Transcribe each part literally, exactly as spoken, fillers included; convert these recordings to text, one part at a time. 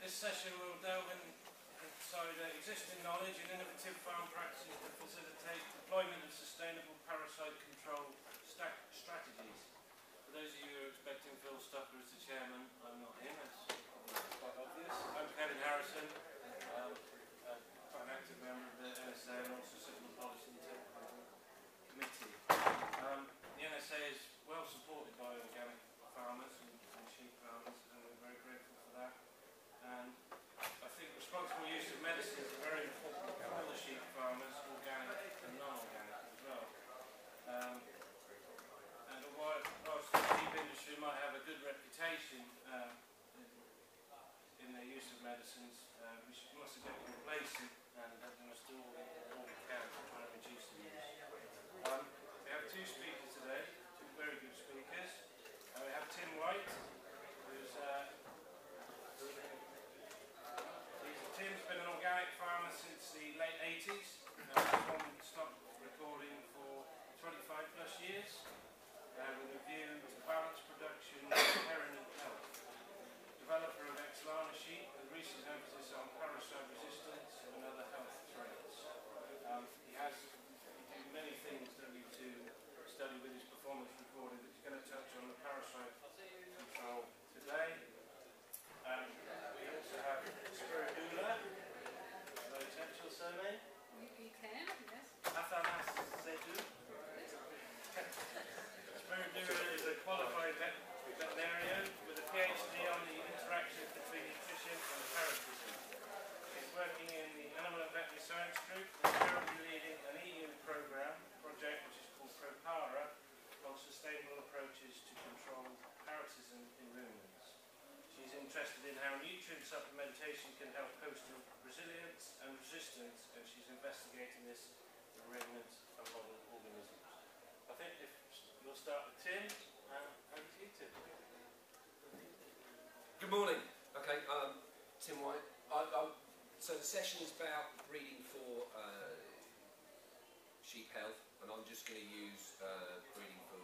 This session will delve inside uh, existing knowledge and innovative farm practices to facilitate deployment of sustainable parasite control strategies. For those of you who are expecting Phil Stucker as the chairman, I'm not him, that's quite obvious. I'm Kevin Harrison, um, uh, quite an active member of the N S A and also sit on the Policy and Technical Committee. Um, the N S A is well supported by organic farmers and, and sheep farmers, and we're very grateful for that. And I think responsible use of medicines is very important for all the sheep farmers, organic and non-organic as well. Um, and while, whilst the sheep industry might have a good reputation uh, in, in their use of medicines, uh, we should, mustn't get complacent, and we must do all, all we can to try and reduce the use. Um, we have two speakers today, two very good speakers. Uh, we have Tim White, who's uh, Tim's been an organic farmer since the late eighties, uh, from stock recording for twenty-five plus years, uh, with a view to balance production and inherent health. Developer of Exlana sheep with recent emphasis on parasite resistance and other health traits. Um, he has he do many things that we do study with his performance recording, but he's going to touch on the parasite control today. Um, we also have Spiridoula, very technical surname. You, you can, yes. Athanasiadou. Spiridoula is a qualified vet veterinarian with a PhD on the interaction between nutrition and parasitism. She's working in the Animal and Veterinary Science Group and currently leading an E U programme project which is called ProPara on sustainable approaches to control parasitism in ruminants. She's interested in how nutrient supplementation can help coastal resilience and resistance, and she's investigating this in ruminant and model organisms. I think if you'll start with Tim, and over to you, Tim. Good morning. Okay, um, Tim White. I, I, so the session is about breeding for uh, sheep health, and I'm just going to use uh, breeding for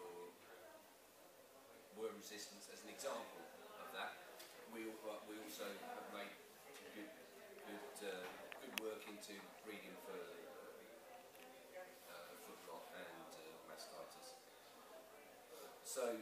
worm resistance as an example of that. We, uh, we also have made good, good, uh, good work into breeding for uh, foot rot and uh, mastitis. So,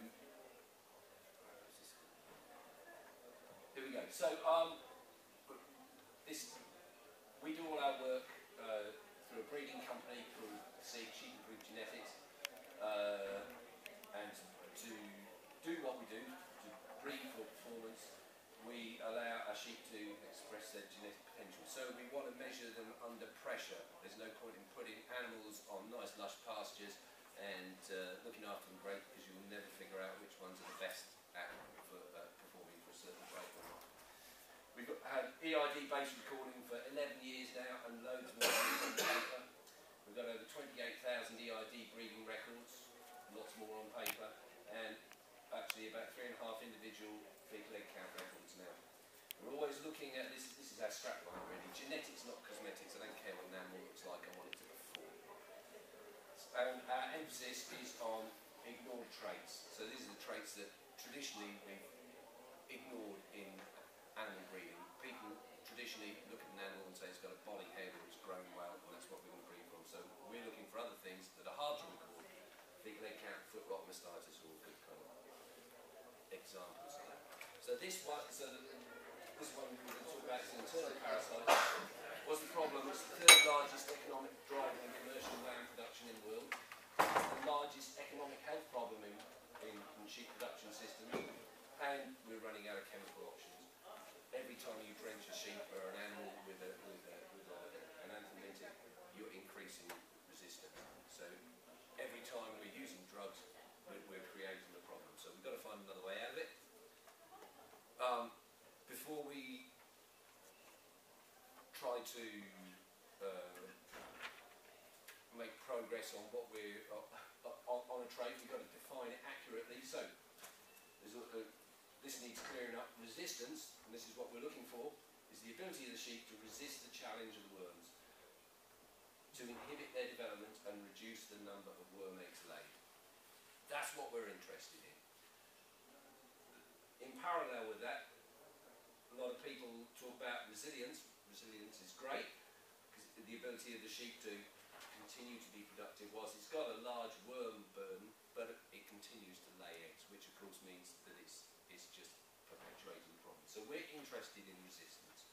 here we go. So, um, this, we do all our work uh, through a breeding company called Sheep Improved Genetics, uh, and to do what we do, to breed for performance, we allow our sheep to express their genetic potential. So we want to measure them under pressure. There's no point in putting animals on nice lush pastures and uh, looking after them great, because you will never figure out which ones are the best at for, uh, performing for a certain weight or not. We've got, had E I D-based recording for eleven years now, and loads more on paper. We've got over twenty-eight thousand E I D breeding records, lots more on paper, and actually about three and a half individual fetal egg count records now. We're always looking at this. This is our strapline really. Genetics, not cosmetics. I don't care what an animal looks like. I want it to perform. And our emphasis is on ignored traits. So these are the traits that traditionally we've ignored in animal breeding. People traditionally look at an animal and say it's got a body head or it's grown well, and that's what we want to breed from. So we're looking for other things that are hard to record. Fetal egg count, foot rot, mastitis, or good kind of examples of that. So this one, so the, this one we're going to talk about is an internal parasite. What's the problem? It's the third largest economic driver in commercial lamb production in the world. It's the largest economic health problem in, in, in sheep production systems, and we're running out of chemical options. Every time you drench a sheep or an animal with, a, with, a, with a, an anthelmintic, you're increasing resistance. So every time we're using drugs, we're, we're creating a problem. So we've got to find another way out of it. Um, before we try to uh, make progress on what we're uh, on, on a trait, we've got to define it accurately. So there's a, a, this needs clearing up. Resistance, and this is what we're looking for, is the ability of the sheep to resist the challenge of worms, to inhibit their development and reduce the number of worm eggs laid. That's what we're interested in. In parallel with that, a lot of people talk about resilience. Resilience is great, because the ability of the sheep to continue to be productive whilst it's got a large worm burden, but it continues to lay eggs, which of course means that it's, it's just perpetuating the problem. So we're interested in resistance.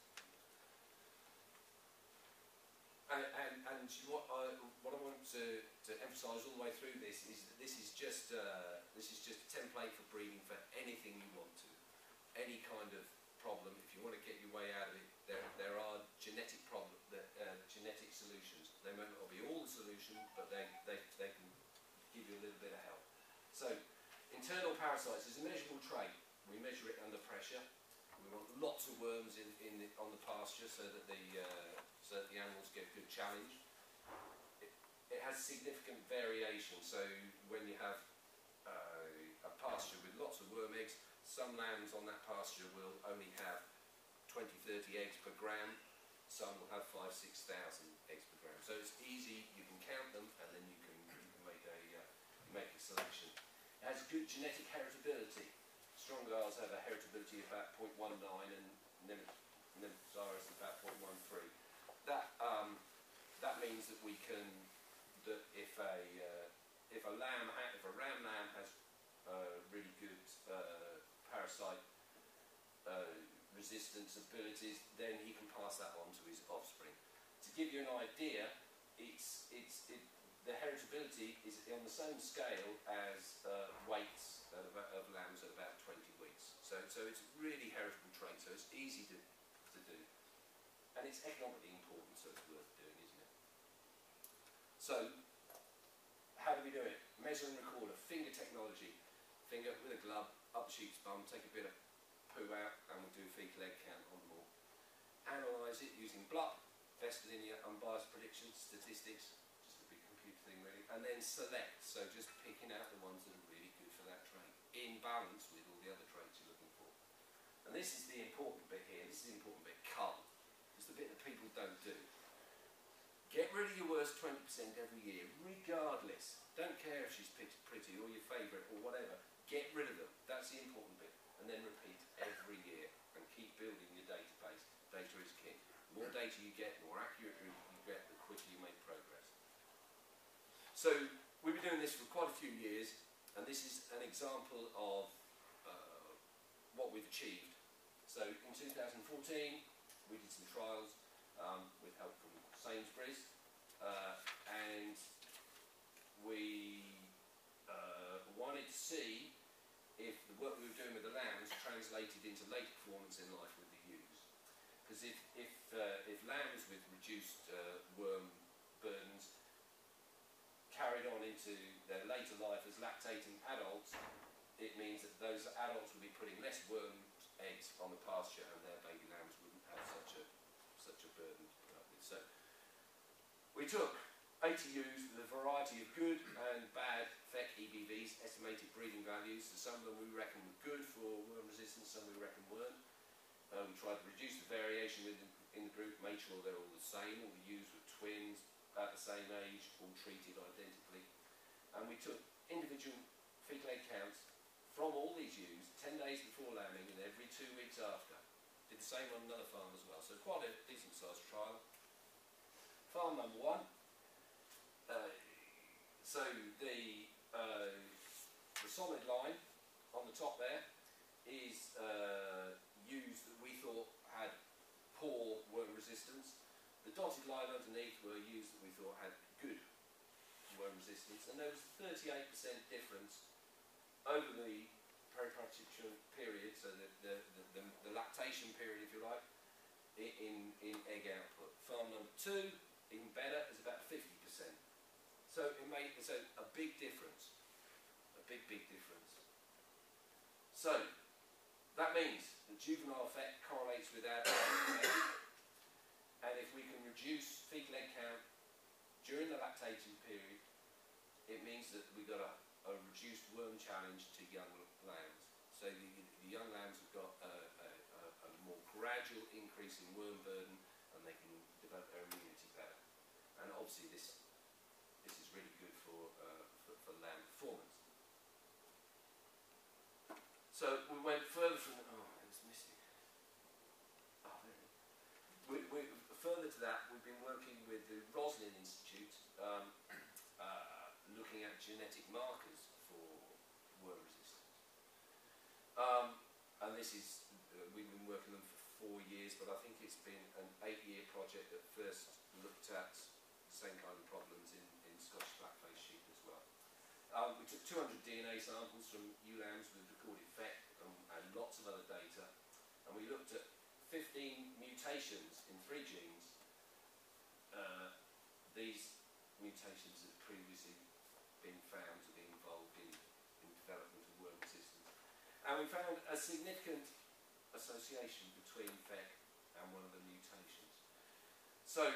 And, and, and what, I, what I want to, to emphasise all the way through this is that this is just uh, this is just a template for breeding for anything you want to, any kind of problem. If you want to get your way out of it, there there are genetic problem, uh, genetic solutions. They may not be all the solution, but they, they they can give you a little bit of help. So, internal parasites is a measurable trait. We measure it under pressure. We want lots of worms in, in the, on the pasture so that the uh, so that the animals get good challenge. It, it has significant variation. So when you have uh, a pasture with lots of worm eggs, some lambs on that pasture will only have twenty, thirty eggs per gram. Some will have five, six thousand eggs per gram. So it's easy. You can count them, and then you can, you can make a uh, make a selection. It has good genetic heritability. Strongars have a heritability of about zero point one nine and Nemopsaurus about zero point one three. That um, that means that we can that if a uh, if a lamb ha if a ram lamb has uh, really good uh, parasite uh, resistance abilities, then he can pass that on to his offspring. To give you an idea, it's it's it, the heritability is on the same scale as uh, weights of, of lambs at about twenty weeks. So, so it's a really heritable trait, so it's easy to, to do. And it's economically important, so it's worth doing, isn't it? So, how do we do it? Measure and record a finger technology. Finger with a glove, up the sheep's bum, take a bit of poo out, and we'll do a fecal egg count on them all. Analyse it using B L U P, best linear, unbiased predictions, statistics, thing really, and then select, so just picking out the ones that are really good for that trait, in balance with all the other traits you're looking for. And this is the important bit here, this is the important bit, cull. It's the bit that people don't do. Get rid of your worst twenty percent every year, regardless. Don't care if she's pretty or your favourite or whatever. Get rid of them, that's the important bit. And then repeat every year, and keep building your database. Data is king. The more data you get, the more accurate you get, the quicker you make progress. So we've been doing this for quite a few years, and this is an example of uh, what we've achieved. So in two thousand fourteen, we did some trials um, with help from Sainsbury's, uh, and we uh, wanted to see if the work we were doing with the lambs translated into later performance in life with the ewes. Because if, if, uh, if lambs with reduced uh, worm burdens carried on into their later life as lactating adults, it means that those adults will be putting less worm eggs on the pasture, and their baby lambs wouldn't have such a such a burden to put up with. So we took eighty ewes with a variety of good and bad F E C E B Vs, estimated breeding values. So some of them we reckon were good for worm resistance, some we reckon weren't. Uh, we tried to reduce the variation within in the group, made sure they're all the same. All the ewes were twins, at the same age, all treated identically. And we took individual fecal egg counts from all these ewes ten days before lambing and every two weeks after. Did the same on another farm as well, so quite a decent sized trial. Farm number one. Uh, so the, uh, the solid line on the top there is uh, ewes that we thought had poor worm resistance. The dotted line underneath were ewes that we thought had good worm resistance, and there was a thirty-eight percent difference over the peripartition period, so the, the, the, the, the lactation period, if you like, in, in egg output. Farm number two, even better, is about fifty percent. So it made it's a, a big difference, a big, big difference. So that means the juvenile effect correlates with adult effect. And if we can reduce fecal egg count during the lactation period, it means that we got a, a reduced worm challenge to young lambs. So the, the young lambs have got a, a, a more gradual increase in worm burden, and they can develop their immunity better. And obviously this this is really good for uh, for, for lamb performance. So we went further from. Oh, it's missing. this is, uh, we've been working on them for four years, but I think it's been an eight-year project that first looked at the same kind of problems in, in Scottish black-faced sheep as well. Um, we took two hundred D N A samples from ewe lambs with recorded F E C and, and lots of other data, and we looked at fifteen mutations in three genes. Uh, these mutations had previously been found to be involved in, in development of worm resistance. And we found a significant association between F E C and one of the mutations. So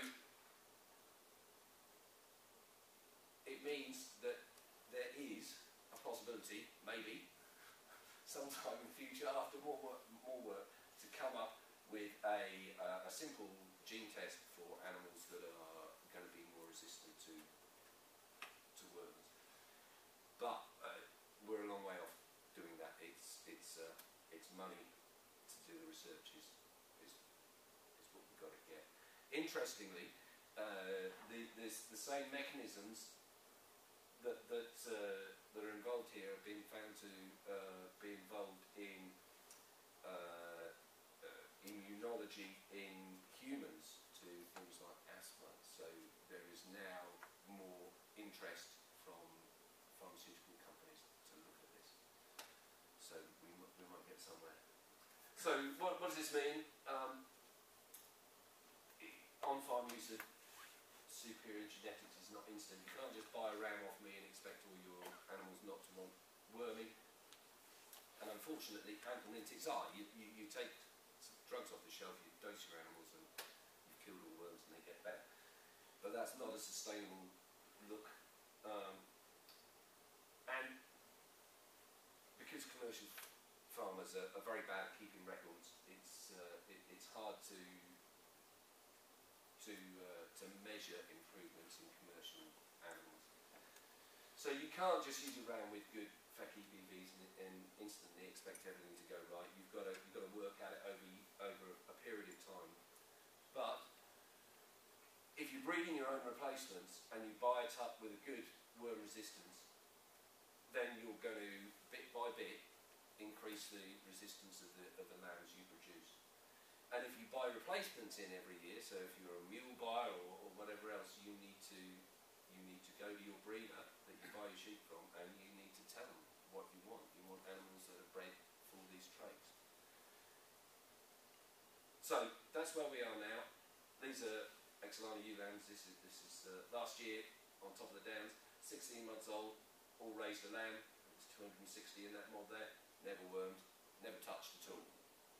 it means that there is a possibility, maybe, sometime in the future, after more work, more work to come up with a, uh, a simple gene test for animals that are going to be more resistant to, to worms. But uh, we're a long way off doing that. It's, it's, uh, it's money to do the research is, is, is what we've got to get. Interestingly, uh, the, there's the same mechanisms that, that, uh, that are involved here have been found to uh, be involved in uh, uh, immunology in humans to things like asthma. So there is now more interest from pharmaceutical companies to look at this. So we, we might get somewhere. So what, what does this mean? Um, on-farm use of superior genetics is not instant. You can't just buy a ram off me and expect all your animals not to want worming. And unfortunately, anthelmintics are. You, you, you take some drugs off the shelf, you dose your animals and you've killed all the worms and they get better. But that's not a sustainable look. Um, and because commercial farmers are, are very bad at keeping records, it's, uh, it, it's hard to to, uh, to measure improvements in commercial animals. So you can't just use around with good F E C E B Vs and, and instantly expect everything to go right. You've got to, you've got to work at it over, over a period of time. But if you're breeding your own replacements and you buy it up with a good worm resistance, then you're going to, bit by bit, increase the resistance of the, of the lambs you produce. And if you buy replacements in every year, so if you're a mule buyer or, or whatever else, you need to you need to go to your breeder that you buy your sheep from, and you need to tell them what you want. You want animals that are bred for these traits. So that's where we are now. These are Exilana ewe lambs. This is this is uh, last year on top of the downs, sixteen months old, all raised a lamb. It's two hundred sixty in that mob there. Never wormed, never touched at all.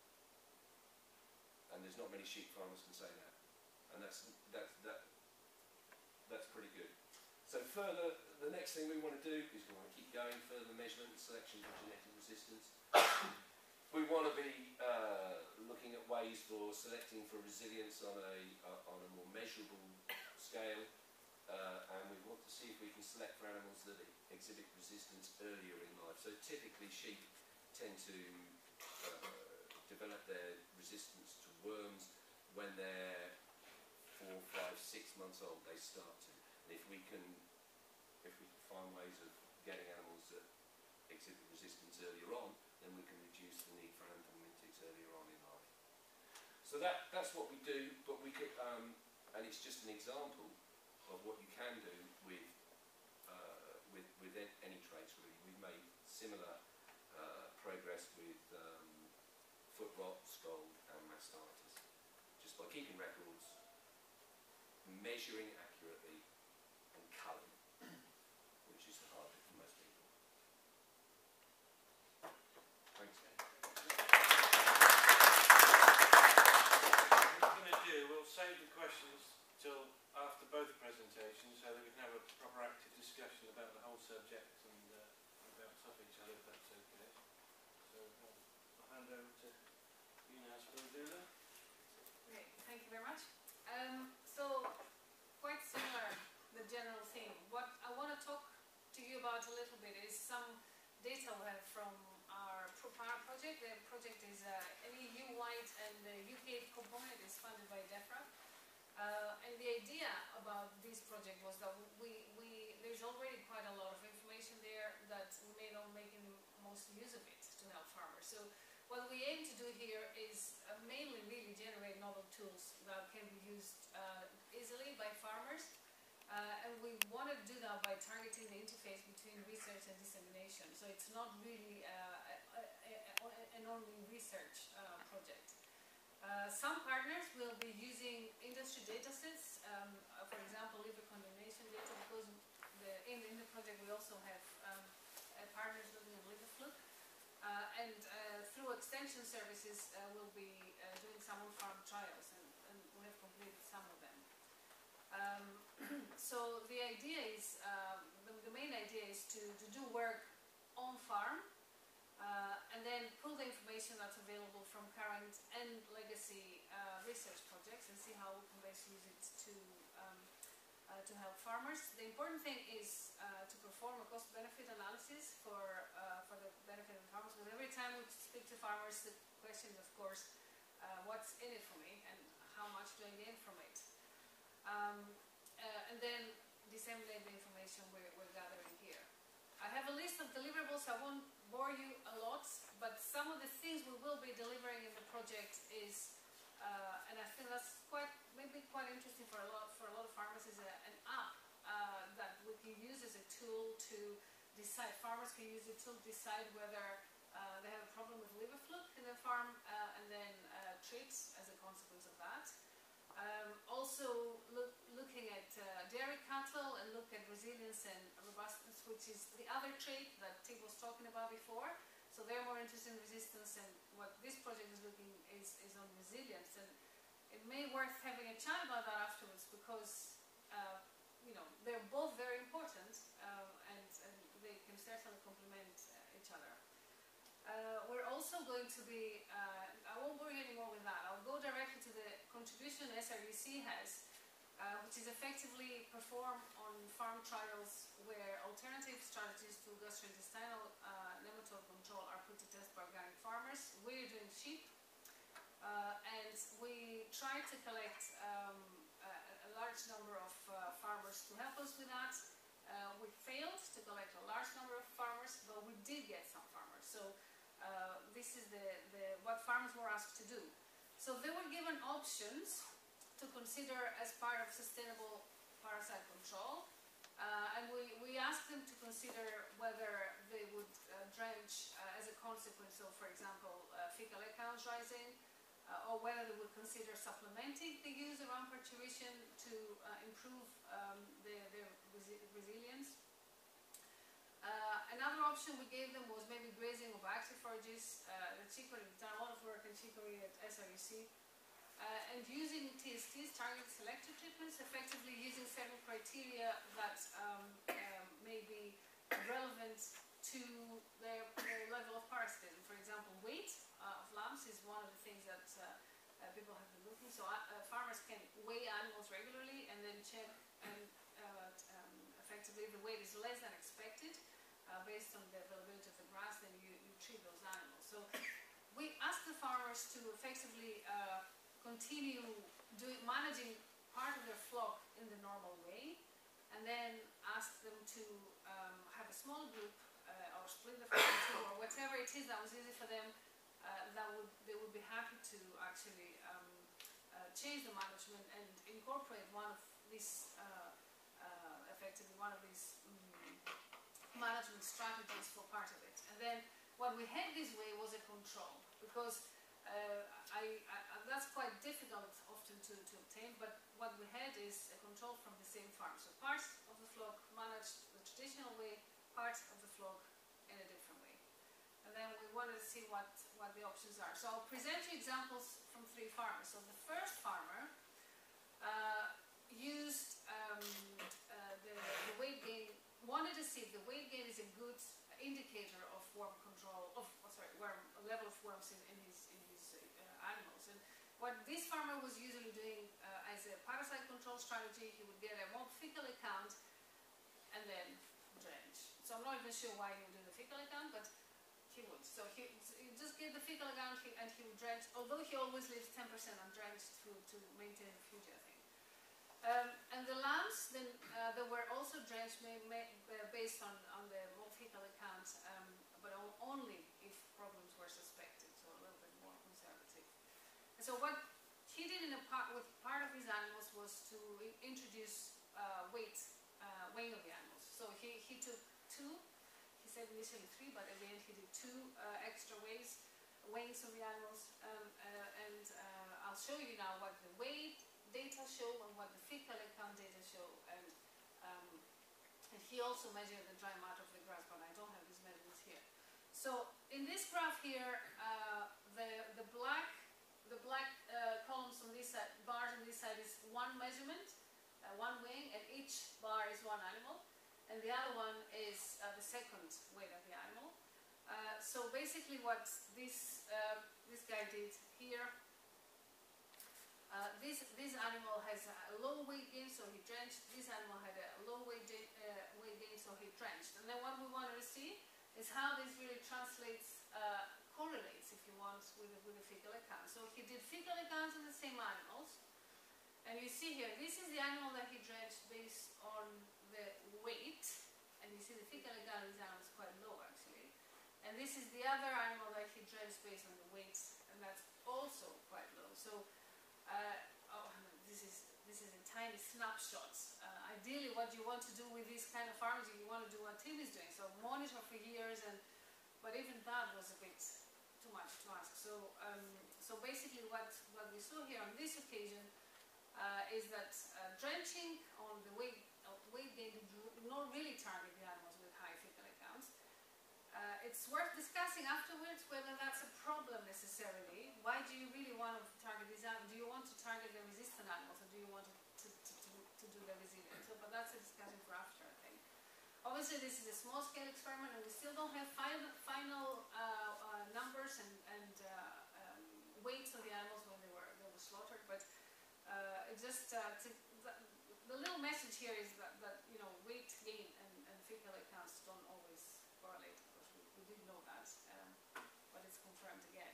And there's not many sheep farmers can say that, and that's that's that that's pretty good. So further, the next thing we want to do is we want to keep going further measurement, selection for genetic resistance. We want to be uh, looking at ways for selecting for resilience on a uh, on a more measurable scale, uh, and we want to see if we can select for animals that exhibit resistance earlier in life. So typically, sheep tend to uh, develop their resistance to worms when they're four, five, six months old. They start to. And if we can, if we can find ways of getting animals that exhibit resistance earlier on, then we can reduce the need for anthelmintics earlier on in life. So that that's what we do. But we could, um, and it's just an example of what you can do with uh, with with any traits. Really, we've made similar uh, progress with. Um, foot rot, scald and mastitis. Just by keeping records, measuring accurately and culling, which is the hard bit for most people. Thanks. What we're going to do, we'll save the questions till after both presentations so that we can have a proper active discussion about the whole subject and uh, about off each other, if that's okay. So uh, I'll hand over to you now, Spiridoula. Great, thank you very much. Um, so, quite similar, the general theme. What I want to talk to you about a little bit is some data we have from our ProPar project. The project is uh, an E U-wide and the U K component is funded by DEFRA. Uh, and the idea about this project was that we, we there's already quite a lot of information there that we may not make the most use of it to help farmers. So what we aim novel tools that can be used uh, easily by farmers. Uh, and we want to do that by targeting the interface between research and dissemination. So it's not really uh, a, a, a, an only research uh, project. Uh, some partners will be using industry data sets, um, uh, for example, liver condemnation data, because the, in, in the project we also have um, uh, partners looking at liver fluke. Uh, and uh, through extension services, uh, we'll be uh, doing some on-farm trials, and, and we have completed some of them. Um, so the idea is, uh, the, the main idea is to, to do work on-farm, uh, and then pull the information that's available from current and legacy uh, research projects and see how we can best use it to um, Uh, to help farmers. The important thing is uh, to perform a cost-benefit analysis for uh, for the benefit of farmers. Because every time we speak to farmers, the question is, of course, uh, what's in it for me and how much do I gain from it? Um, uh, and then disseminate the information we're, we're gathering here. I have a list of deliverables. I won't bore you a lot, but some of the things we will be delivering in the project is, uh, and I think that's quite maybe quite interesting for a lot for a lot of farmers, is a, an app uh, that we can use as a tool to decide. Farmers can use it to decide whether uh, they have a problem with liver fluke in their farm, uh, and then uh, treat as a consequence of that. Um, also look, looking at uh, dairy cattle and look at resilience and robustness, which is the other trait that Tig was talking about before. So they're more interested in resistance, and what this project is looking is, is on resilience. And it may be worth having a chat about that afterwards, because uh, you know, they're both very important, um, and, and they can certainly complement uh, each other. Uh, we're also going to be, uh, I won't bore you anymore with that. I'll go directly to the contribution S R U C has, uh, which is effectively performed on farm trials where alternative strategies to gastrointestinal uh, nematode control are put to test by organic farmers. We're doing sheep. Uh, and we tried to collect um, a, a large number of uh, farmers to help us with that. Uh, we failed to collect a large number of farmers, but we did get some farmers. So uh, this is the, the, what farmers were asked to do. So they were given options to consider as part of sustainable parasite control. Uh, and we, we asked them to consider whether they would uh, drench uh, as a consequence of, for example, uh, fecal egg count rising, Uh, or whether they would consider supplementing the use of around parturition to uh, improve um, their, their resi resilience. Uh, another option we gave them was maybe grazing of active forages. Uh, the chicory, we've done a lot of work in chicory at S R U C. Uh, and using T S Ts, targeted selective treatments, effectively using certain criteria that um, um, may be relevant to their, their level of parasitism. For example, weight uh, of lambs is one of the things that uh, uh, people have been looking. So uh, uh, farmers can weigh animals regularly and then check, and uh, um, effectively the weight is less than expected uh, based on the availability of the grass, then you, you treat those animals. So we ask the farmers to effectively uh, continue doing, managing part of their flock in the normal way, and then ask them to um, have a small group uh, or split the flock in two, or whatever it is that was easy for them. Uh, that would they would be happy to actually um, uh, change the management and incorporate one of these uh, uh, effectively one of these um, management strategies for part of it. And then what we had this way was a control, because uh, I, I, that's quite difficult often to, to obtain, but what we had is a control from the same farm. So parts of the flock managed the traditional way, parts of the flock in a different way. And then we wanted to see what, what the options are. So I'll present you examples from three farmers. So the first farmer uh, used um, uh, the, the weight gain, wanted to see if the weight gain is a good indicator of worm control, of oh, sorry, worm level of worms in, in his, in his uh, animals. And what this farmer was usually doing uh, as a parasite control strategy, he would get a mob fecal account and then drench. So I'm not even sure why he would do the fecal account, but he would. So he, he just get the fecal account and he would drench, although he always leaves ten percent undrenched to, to maintain the fugia thing. Um, and the lambs, then uh, they were also drenched may, may, uh, based on, on the mob fecal account, um, but only if problems were suspected, so a little bit more conservative. And so what he did with part of his animals was to i- introduce uh, weight, uh, weighing of the animals. So he, he took two, he said initially three, but at the end he did two uh, extra weighs, weighings of the animals. Um, uh, and uh, I'll show you now what the weight data show and what the fecal account data show. And, um, and he also measured the dry matter of the grass, but I don't have these measurements here. So in this graph here, uh, the, the black The black uh, columns on this side, bars on this side is one measurement, uh, one weighing, and each bar is one animal. And the other one is uh, the second weight of the animal. Uh, so basically what this, uh, this guy did here, uh, this, this animal has a low weight gain, so he drenched. This animal had a low weight, uh, weight gain, so he drenched. And then what we wanted to see is how this really translates, uh, correlates, if you want, with the, with the fecal account. So he did fecal accounts of the same animals, and you see here, this is the animal that he drenched based on the weight, and you see the fecal account of this animal is quite low actually, and this is the other animal that he drenched based on the weight, and that's also quite low. So uh, oh, this is this is a tiny snapshot. Uh, ideally, what you want to do with these kind of farms, you want to do what Tim is doing, so monitor for years, and but even that was a bit too much to ask. So, um, so basically what, what we saw here on this occasion uh, is that uh, drenching on the weight, uh, weight gain did not really target the animals with high fecal accounts. Uh, it's worth discussing afterwards whether that's a problem necessarily. Why do you really want to target these animals? Do you want to target the resistant animals, or do you want to, to, to, to, to do the resilient? So, but that's a discussion for after, I think. Obviously, this is a small-scale experiment, and we still don't have final, final uh, uh, numbers and, and uh, um, weights of the animals when they were they were slaughtered. But uh, it just uh, to, the, the little message here is that, that you know weight gain and, and fecal accounts don't always correlate. Of course, we, we did know that, um, but it's confirmed again.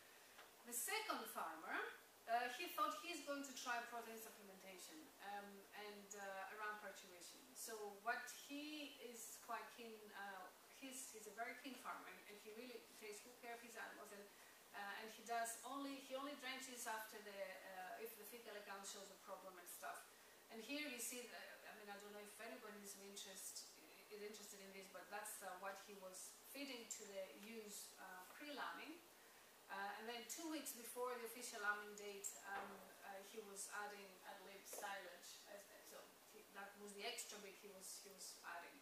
The second farmer, uh, he thought he's going to try protein supplementation um, and uh, around parturition. So what he is quite keen, uh, he's, he's a very keen farmer, and he really takes good care of his animals, and, uh, and he does only, he only drenches after the, uh, if the fecal account shows a problem and stuff. And here you see, the, I mean, I don't know if anybody is, interest, is interested in this, but that's uh, what he was feeding to the ewes uh, pre-lambing. Uh, and then two weeks before the official lambing date, um, uh, he was adding ad lib silage. As, so he, that was the extra bit he was he was adding,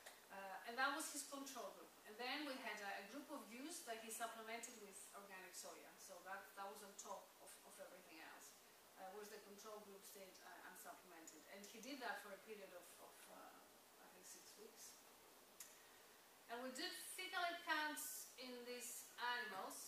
uh, and that was his control group. And then we had a, a group of ewes that he supplemented with organic soya. So that that was on top of, of everything else. Uh, whereas the control group stayed uh, unsupplemented, and he did that for a period of, of uh, I think six weeks. And we did fecal accounts in these animals.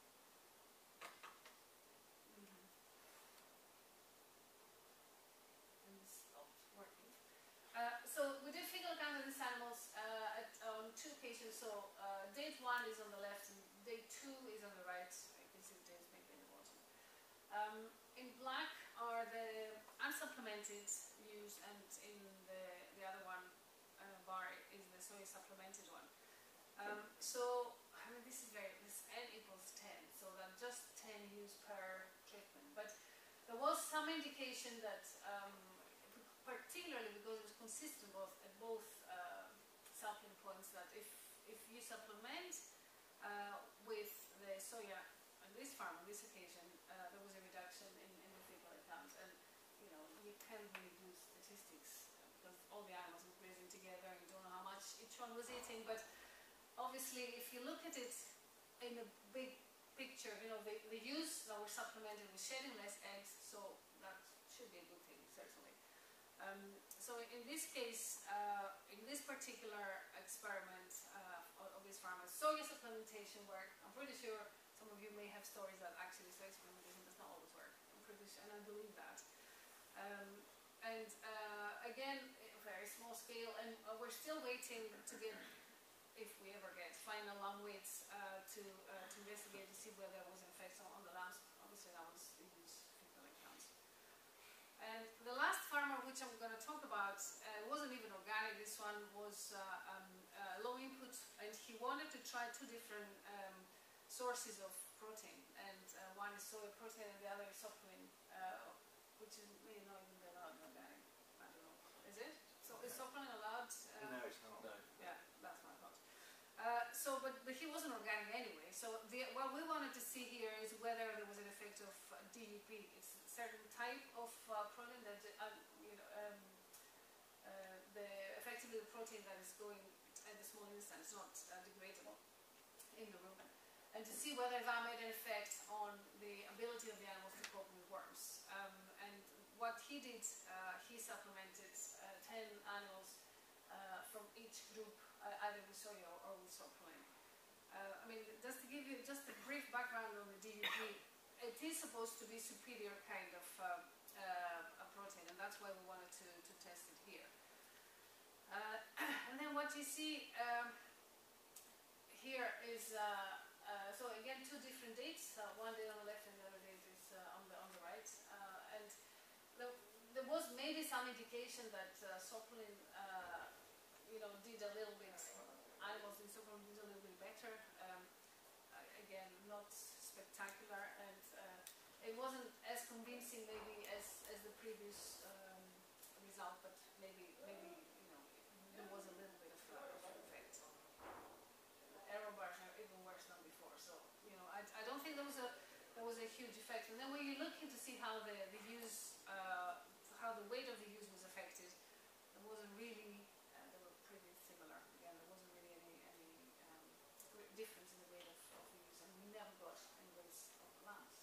So we did fecal count of these animals uh, at, on two occasions. So uh, date one is on the left and date two is on the right. I can see the dates maybe in the bottom. Um, in black are the unsupplemented ewes, and in the, the other one uh, bar is the soy supplemented one. Um, so I mean this is very, this n equals ten, so that just ten ewes per treatment. But there was some indication that um, particularly because it was consistent both at both uh, sampling points, that if if you supplement uh, with the soya on this farm on this occasion, uh, there was a reduction in, in the fecal accounts, and you know you can't really do statistics uh, because all the animals were grazing together, and you don't know how much each one was eating. But obviously, if you look at it in a big picture, you know the the ewes that were supplemented were shedding less eggs, so that should be a good thing, certainly. Um, so in this case, uh, in this particular experiment uh, of this farmer, soya supplementation worked. I'm pretty sure some of you may have stories that actually soya supplementation does not always work. I'm pretty sure, and I believe that. Um, and uh, again, very small scale, and uh, we're still waiting to get, if we ever get, final lamb weights uh, to uh, to investigate to see whether there was an effect on, on the lambs. Obviously, that was the use fecal accounts. And the last farmer, which I'm going to talk about, uh, wasn't even organic. This one was uh, um, uh, low input, and he wanted to try two different um, sources of protein. And uh, one is soy protein, and the other is soybean, uh, which is maybe not even allowed in organic. I don't know. Is it? So is soprolene allowed? Uh, No, it's not. No. Yeah, that's my thought. Uh, so, but, but he wasn't organic anyway. So the, what we wanted to see here is whether there was an effect of uh, D U P. It's a certain type of uh, protein that, uh, you know, um, uh, the effectively the protein that is going at the small intestine is not uh, degradable in the rumen. And to see whether that made an effect on the ability of the animals to cope with worms. Um, and what he did, uh, he supplemented uh, ten animals uh, from each group, uh, either with soya or with soprolene. Uh, I mean, just to give you just a brief background on the D U P, it is supposed to be superior kind of uh, uh, a protein, and that's why we wanted to, to test it here. Uh, and then what you see um, here is uh, Uh, so again, two different dates. Uh, one date on the left and the other date is uh, on the on the right. Uh, and the, there was maybe some indication that uh, soprolene, uh, you know, did a little bit. Animals in soprolene did a little bit better. Um, again, not spectacular, and uh, it wasn't as convincing maybe as as the previous um, result, but maybe maybe you know there was a little bit of, uh, of effect. Error bars are even worse than before, so you know I, I don't think there was a there was a huge effect. And then when you're looking to see how the the use uh, how the weight of the use was affected, there wasn't really uh, they were pretty similar. Again, there wasn't really any any um, difference in the weight of, of the use, and we never got any weights of the lambs.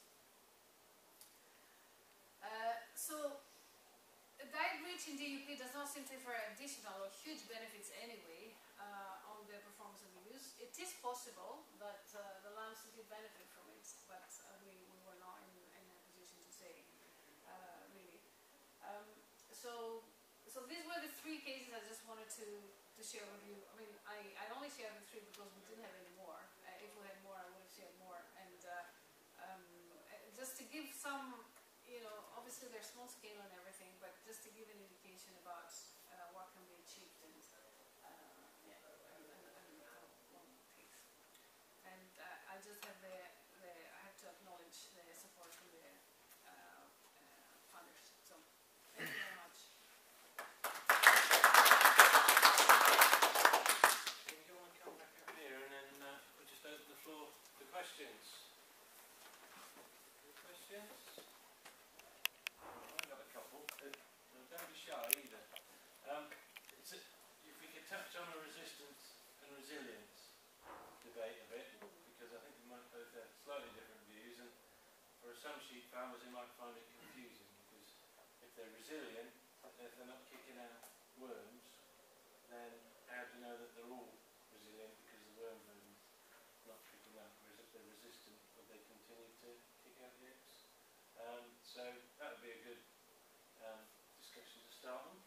Uh, so diet-rich in D U P does not seem to offer additional or huge benefits anyway uh, on the performance of the use. It is possible that uh, the lambs did benefit from it, but uh, we, we were not in, in a position to say, uh, really. Um, so, so these were the three cases I just wanted to, to share with you. I mean, I, I only shared the three because we didn't have any more. Uh, if we had more, I would have shared more. And uh, um, just to give some, you know, obviously they're small scale and everything, but just to give an indication about uh, what can be achieved and, uh, yeah, and, and, and how long it takes. And uh, I just have the, the, I have to acknowledge the support from the uh, uh, funders. So, thank you very much. Can you want to come back up here and then uh, we'll just open the floor to questions? Any questions? I've got a couple. Uh, don't be shy either. Um, it's a, if we could touch on the resistance and resilience debate a bit, because I think we might both have slightly different views, and for some sheep farmers they might find it confusing, because if they're resilient, if they're not kicking out worms, then how do you know that they're all resilient because the worm burden's not kicking out, whereas if they're resistant, would they continue to kick out the eggs? Um, so that would be a good um, discussion to start on.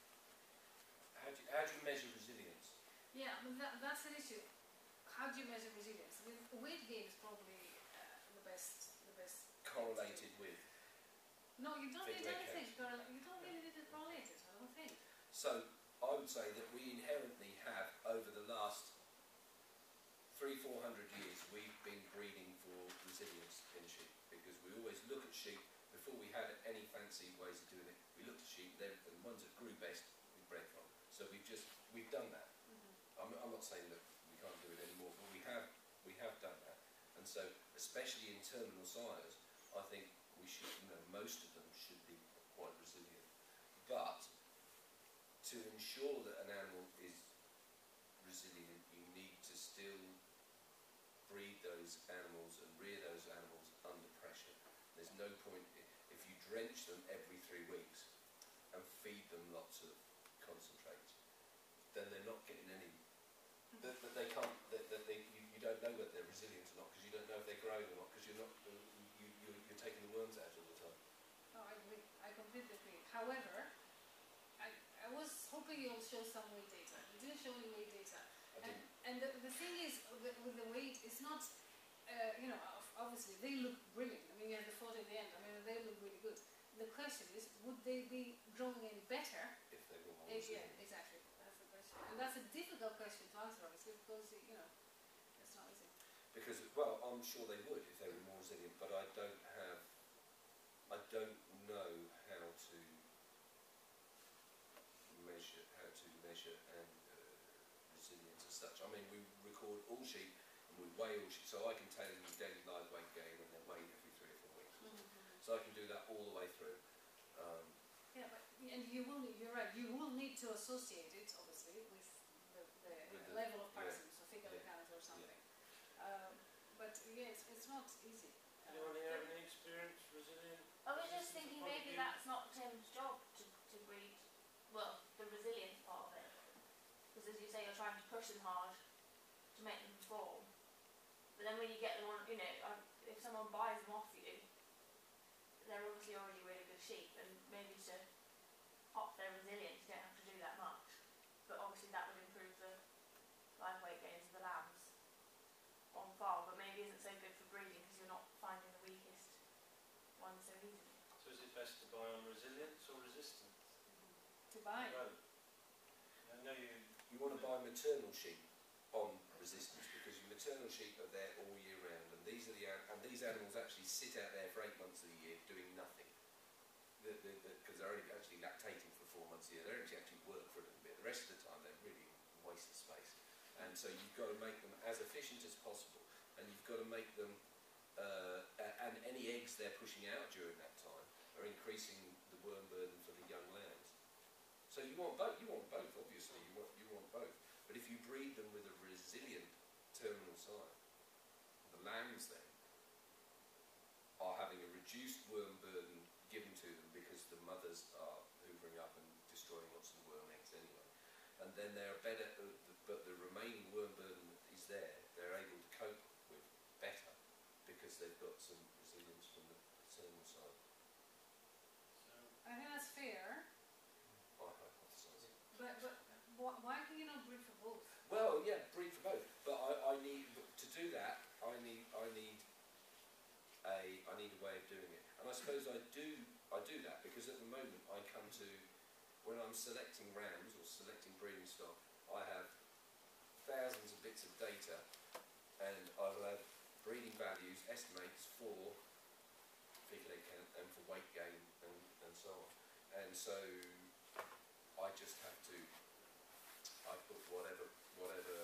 How do you, how do you measure resilience? Yeah, I mean that, that's an issue. How do you measure resilience? I mean, weight gain is probably uh, the best. The best. Correlated with? No, you don't need Figure anything. eight correla- You don't really need it correlated. I don't think. So I would say that we inherently have, over the last three, four hundred years, we've been breeding for resilience in sheep, because we always look at sheep before we had any fancy ways of doing it. We looked at sheep, they're the ones that grew best, we bred from. So we've just we've done that. Mm-hmm. I'm, I'm not saying that we can't do it anymore, but we have we have done that. And so, especially in terminal sires, I think we should, you know, most of them should be quite resilient. But to ensure that an animal is resilient, you need to still breed those animals and rear those animals under pressure. There's no point if you drench them every three weeks and feed them lots of concentrates, then they're not getting any. That, that they can't. That, that they you, you don't know whether they're resilient or not, because you don't know if they're growing or not, because you're not. You, you you're, you're taking the worms out all the time. No, I agree. I completely agree. However, I, I was hoping you'll show some weight data. You didn't show any weight data. I And, didn't. and the, the thing is, with, with the weight, it's not, uh, you know, obviously they look brilliant. I mean, you have the photo at the end. I mean, they look really good. The question is, would they be growing any better? If they were more Eh, resilient. yeah, exactly. That's the question. And that's a difficult question to answer, obviously, because, you know, it's not easy. Because, well, I'm sure they would if they were more resilient, but I don't have, I don't know how as such. I mean, we record all sheep and we weigh all sheep, so I can tell you daily live weight gain and they're weighed every three or four weeks. Mm-hmm. So I can do that all the way through. Um, Yeah, but and you will need, you're right, you will need to associate it, obviously, with the, the, With the- level of yeah, parasites, so fecal yeah, count or something. Um, but yeah, it's, it's not easy. Uh, Anyone here have any experience, resilient? I was just resistant thinking to maybe polyp? that's not Tim's job to, to breed, well, the resilience part of it. Because as you say, you're trying to push them hard to make them perform. But then when you get them on, you know, um, if someone buys them off you, they're obviously already really good sheep, and maybe to up their resilience, you don't have to do that much. But obviously that would improve the live weight gains of the lambs on farm, but maybe isn't so good for breeding because you're not finding the weakest ones so easily. So is it best to buy on resilience or resistance? To buy. Both. I know you. you want to buy maternal sheep on resistance because your maternal sheep are there all year round, and these are the an- and these animals actually sit out there for eight months of the year doing nothing. Because the, the, the, they're only actually lactating for four months a year. They don't actually work for a little bit. The rest of the time they're really a waste of space. And so you've got to make them as efficient as possible, and you've got to make them. Uh, a- and any eggs they're pushing out during that time are increasing the worm burden for the young lambs. So you want both. You want both. Obviously, you want you want both. But if you breed them with a resilient terminal sire, the lambs then are having a reduced worm burden given to them because the mothers are hoovering up and destroying lots of worm eggs anyway. And then they're better, uh, the, but the remaining worm burden that is there, they're able to cope with better because they've got some resilience from the terminal side. So, I think that's fair, I hypothesise. but, but wh- why can you not breed for both? Well, yeah, breed for both. But I, I need to do that. I need I need a I need a way of doing it. And I suppose I do I do that because at the moment I come to when I'm selecting rams or selecting breeding stock, I have thousands of bits of data, and I will have breeding values, estimates for fecal egg count and for weight gain and, and so on. And so I just have to I put whatever whatever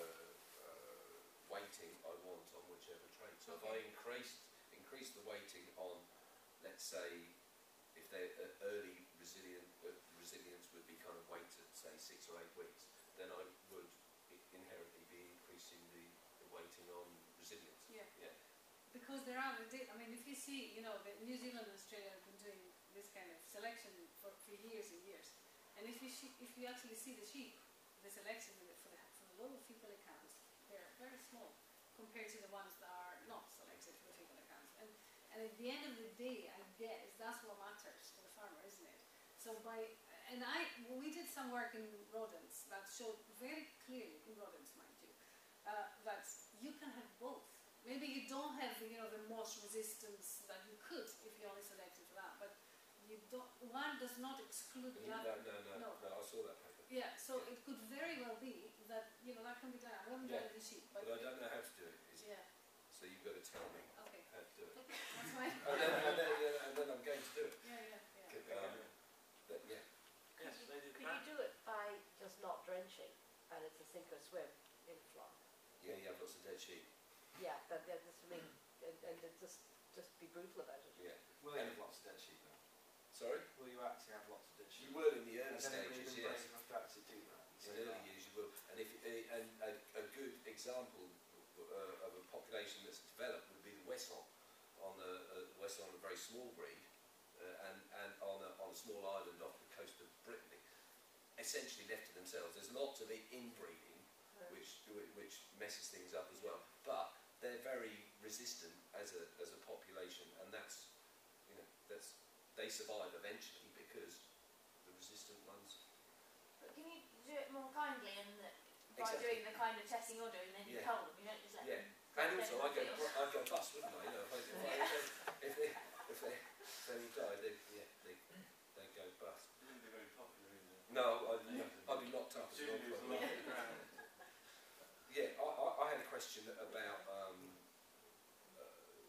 uh, weighting I want on whichever trait. So if I Okay. increased increase the weighting on, let's say, if they're uh, early resilient uh, resilience would be kind of weighted, say six or eight weeks, then I would i- inherently be increasing the, the weighting on resilience. Yeah. Yeah. Because there are, the- I mean, if you see, you know, the New Zealand and Australia have been doing this kind of selection for, for years and years. And if you she- if you actually see the sheep, the selection for the, for the, for the low fecal accounts, they're very small compared to the ones that are not selected for the fecal accounts. And, and at the end of the day, I guess that's what matters to the farmer, isn't it? So by, and I, well, we did some work in rodents that showed very clearly, in rodents mind you, uh, that you can have both. Maybe you don't have, you know, the most resistance that you could if you only selected for that, but you don't, one does not exclude the No, other. no, no, no, No. no, I saw that paper. Yeah, so it could very well be that, you know, that can be done. I haven't Yeah. done it with sheep, but But I don't know how to do it, is yeah, so you've got to tell me okay, how to do it. that's fine. and, then, and, then, and then I'm going to do it. Yeah, yeah, yeah. Um, but yeah. yes, they did Could that. you do it by just not drenching and it's a sink or swim in flour? Yeah, you have lots of dead sheep. Yeah, that, that just I mean, and, and it just just be brutal about it. Yeah. Will you have lots of dead sheep then? Sorry? Will you actually have lots of dead sheep? You will in the early And then it stages, will yes. break enough to actually do that. In early years you will. And if uh, and a, a good example uh, of a population that's developed would be the Wesson on the uh, Wesson, a very small breed, uh, and and on a, on a small island off the coast of Brittany, essentially left to themselves. There's lots of it inbreeding, which which messes things up as well. But they're very resistant as a as a population, and that's you know that's they survive eventually because the resistant ones. But can you do it more kindly and that by Exactly. doing the kind of testing you're doing, then you Yeah. tell them, you don't just let Yeah. them. And let also, them I go, feel. I go bust, wouldn't I? You know, if, I, if, I, if they, if they, if they would die, they, yeah, they, they go bust. It wouldn't be very popular in there. No, I'd, I'd be locked up as Soon well. as probably. the ground. Yeah, I, I, I had a question about um, uh,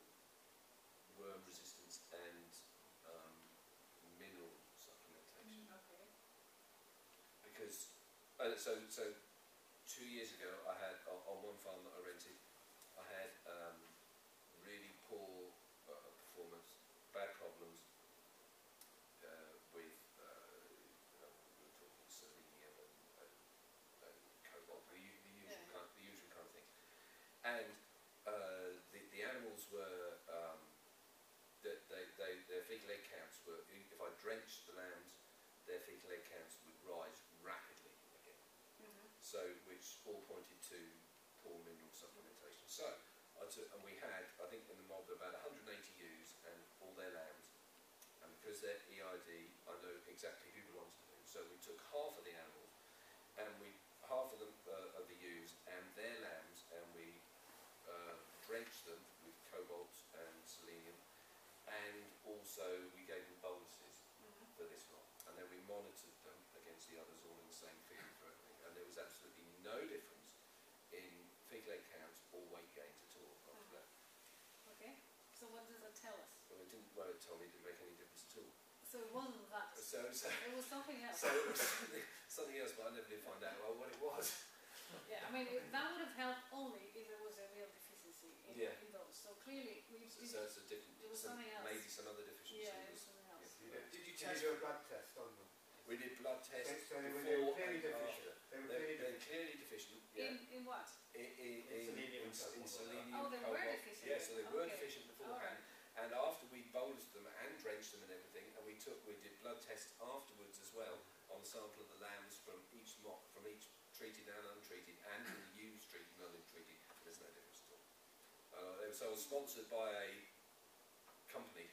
worm resistance and um, mineral supplementation Okay. because uh, so so to two years ago, I had on, on one farm that I rented, I had um, really poor uh, performance, bad problems uh, with uh, you know, we were talking selenium and, and, and cobalt, the, u- the usual Yeah. kind, the usual kind of thing, and uh, the the animals were um, that they, they their fecal egg counts were, if I drenched the lambs, their fecal egg counts would rise rapidly again. Mhm. So, which all pointed to poor mineral supplementation. So, I took, and we had, I think in the mob, about one hundred eighty ewes and all their lambs, and because they're E I D, I know exactly who belongs to who. So we took half of the animals, and we, half of them, uh, of the ewes and their lambs, and we uh, drenched them with cobalt and selenium, and also we gave them boluses Mhm. for this lot, and then we monitored them against the others all in the same field for everything, and there was absolutely no difference in fecal egg counts or weight gains at all after that. Okay. So what does that tell us? Well, it didn't, well, it told me it didn't make any difference at all. So it wasn't that. So, so, It was something else. so it was something, something else, but I never did find out well what it was. Yeah, I mean, it, that would have helped only if there was a real deficiency in, Yeah. in those. So clearly, we So, did. so it's a different, It was some, something else. maybe some other deficiency. Yeah, it was was, something else. yeah. Did you Did test? you do a blood test on them? We did blood tests So they were, they were before clearly and deficient. after. They were They're, clearly they're deficient. clearly deficient. Yeah. In in what? In, in, In in, selenium in, and cobalt. in selenium, Oh, they were cobalt. deficient. Yeah, so they were Okay. deficient All beforehand. right. And after we bolused them and drenched them and everything, and we took, we did blood tests afterwards as well on a sample of the lambs from each mock, from each treated and untreated, and from the ewes treated and untreated. There's no difference at all. Uh, so I was sponsored by a company,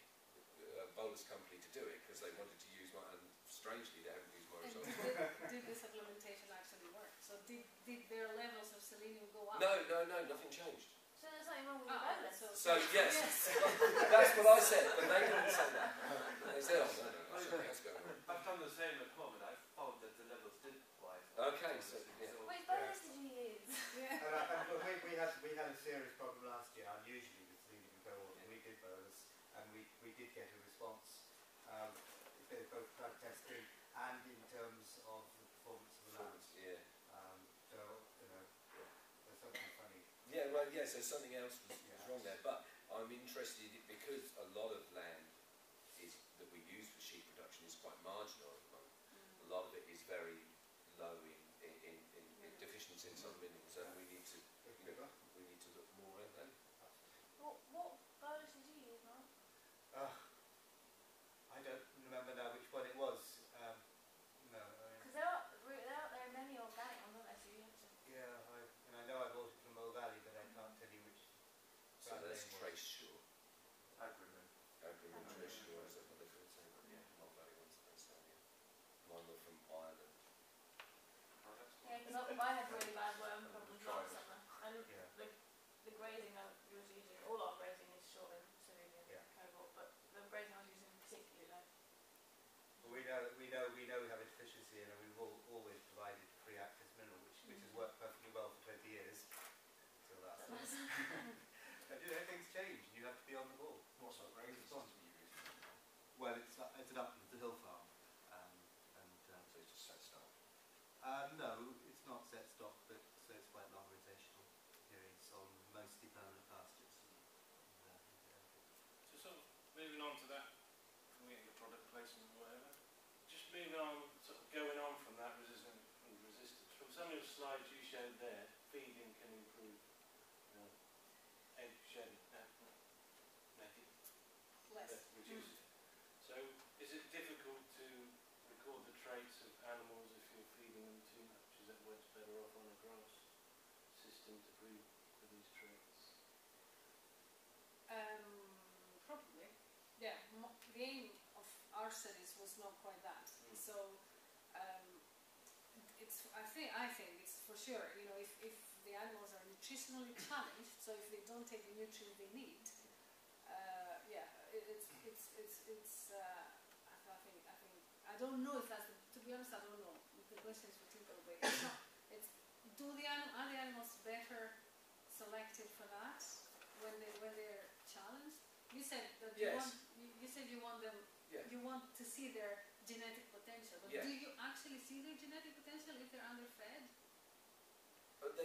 a bolus company, to do it because they wanted to use my, and strangely they haven't used my And results. did, did the supplementation actually work? So did did their levels of selenium go up? No, no, no, nothing changed. So there's something wrong with Oh, the bolus. so, So yes, yes. that's what I said, but they didn't say that. They said, oh no, no, no, something else going on. I've done the same at home, and I found that the levels did rise. Okay, so, yeah. Which bolus did you use? Yeah. And, I, and we, we had we had a serious problem last year, unusually with selenium and cobalt, and we did bolus, and we, we did get a response, um, both blood testing and in terms of the performance of the lambs. Yeah. Um, so, you know, there's something funny. Yeah, well, yeah, so something else was, Yeah. was wrong there, but I'm interested in- because a lot of land is that we use for sheep production is quite marginal at the moment. A lot of it is very low in, in, in, in, in deficiency in some minerals, and we need to, you know, we need to look more at them. What, what bolus did you use, Mark? Uh, I don't remember now which one it was. Um, no, I mean, Because there are, there are there are many organic ones, aren't there? So you have to. yeah, I, and I know I bought it from Mill Valley, but I can't tell you which. So brand there's name was. Trace Shore, Agreement. Agrimin Trace Shore, is that what they're called? But yeah, not very ones that they sell, yeah. Mine were from Ireland. Oh, that's Yeah, because I, I had really bad worm problems Try last it. summer, and Yeah. the the grazing I was using, all our grazing is short in selenium Yeah. cobalt, but the grazing I was using particularly low. But we know, we know, we know we have a deficiency, and we've all, always provided free access mineral, which, which has worked perfectly well for twenty years. Until last So year. that's- And you know, things change, and you have to be on the ball. What sort of grazing systems were you using? Well, it's, uh, it's an upland, it's a hill farm, um, and um, So it's just set start. uh, no, it's not set stock, but so it's quite long rotational periods on mostly permanent pastures. And, uh, yeah. So sort of moving on to that, can we get the product placement or whatever? Just moving on, sort of going on from that resistant and resistance. From some of the slides you showed there, feeding can improve uh, egg shedding, uh, netting, Less. uh, reduce it. So is it difficult to record the traits of animals if you're feeding them too much? Is that where it's better off on a grass system to breed for these traits? Um, probably. Yeah. Mo the aim of our studies was not quite that. Mm. So um, it's. I think. I think it's for sure. You know, if if the animals are nutritionally challenged, so if they don't take the nutrients they need, uh, yeah, it, it's it's it's it's. Uh, I, I think. I think. I don't know if that's. The, to be honest, I don't know. The question is for Tinker, but it's not. It's. Do the anim are the animals better selected for that when they when they're challenged? You said that you Yes. want. You, you said you want them. Yeah. You want to see their genetic potential, but Yeah. do you actually see their genetic potential if they're underfed? Uh,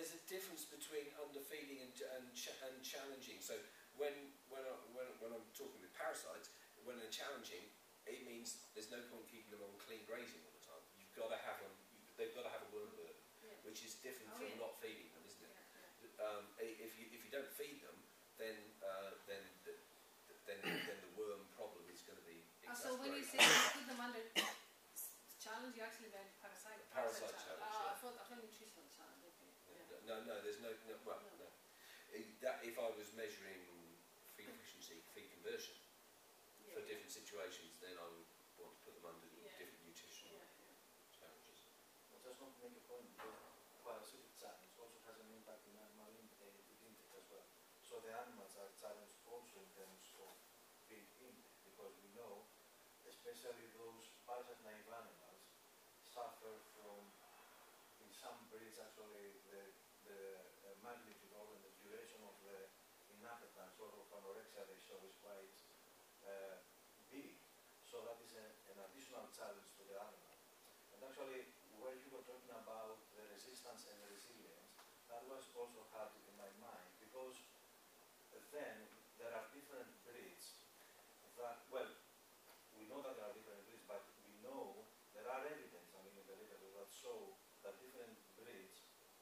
there's a difference between underfeeding and and, ch and challenging. So when when I, when when I'm talking with parasites, when they're challenging, it means there's no point keeping them on clean grazing all the time. You've got to have them. You, they've got to have a worm burden, Yeah. which is different Oh, from yeah. not feeding them, isn't it? Yeah, yeah. Um, i- if you if you don't feed them, then uh, then the, then then the worm problem is going to be Uh, so when you exasperated. say you put them under s- challenge, you actually meant parasite. Parasite challenge, Ah, yeah. I thought I thought nutritional challenge. Okay. Yeah. No, no, there's no, no well, No. no. I- That if I was measuring feed efficiency, feed conversion Yeah. for different situations, then I would want to put them under Yeah. different nutritional Yeah, yeah. challenges. I just want to make a point that parasitic challenge also has an impact in animal intake, intake as well. So the animals are challenged also in terms of feed intake, because we know, especially those parasite naive animals, suffer from, in some breeds actually, the, the uh, magnitude or the duration of the inappetence or of anorexia they show is quite uh, big. So that is a, an additional challenge to the animal. And actually, when you were talking about the resistance and the resilience, that was also hard in my mind, because then there are different breeds that, well, we know that there are different breeds, but we know there are evidence, I mean, in the literature that show that different breeds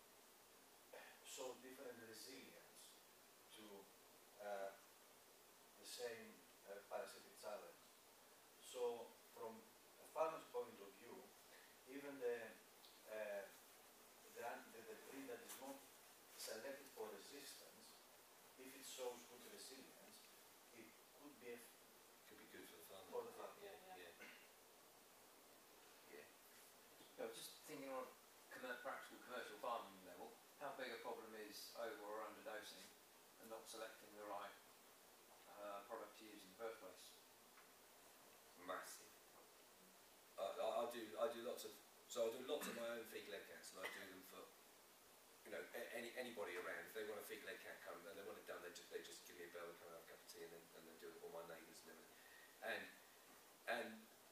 show different resilience to uh, the same uh, parasitic challenge. So, from a farmer's point of view, even the, uh, the, the, the breed that is not selected for resistance, if it shows good resilience, it could be a Could be good for the farmer. for the farmer. Yeah, Yeah, yeah. Yeah. No, just thinking on a commer practical commercial farming level, how big a problem is over or underdosing and not selecting the right uh, product to use in the first place? Massive. I, I, I do I do lots of so I do lots of my own fecal egg counts, and I do them for you know a, any anybody around. If they want a fecal egg count come and they want it done, they just they just give me a bell and come and have a cup of tea, and then and then do it. All my neighbours and everything, and and